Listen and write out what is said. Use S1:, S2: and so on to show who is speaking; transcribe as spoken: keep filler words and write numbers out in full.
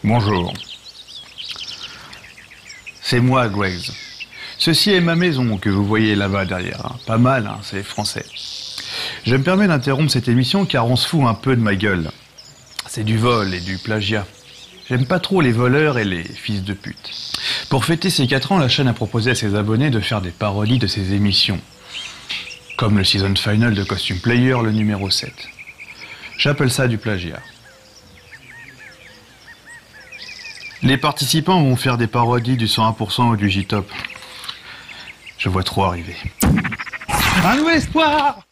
S1: Bonjour. C'est moi, Greg. Ceci est ma maison que vous voyez là-bas derrière. Hein. Pas mal, hein, c'est français. Je me permets d'interrompre cette émission car on se fout un peu de ma gueule. C'est du vol et du plagiat. J'aime pas trop les voleurs et les fils de pute. Pour fêter ses quatre ans, la chaîne a proposé à ses abonnés de faire des parodies de ses émissions. Comme le season final de Costume Player, le numéro sept. J'appelle ça du plagiat. Les participants vont faire des parodies du cent un pour cent ou du J-Top. Je vois trop arriver. Un nouvel espoir!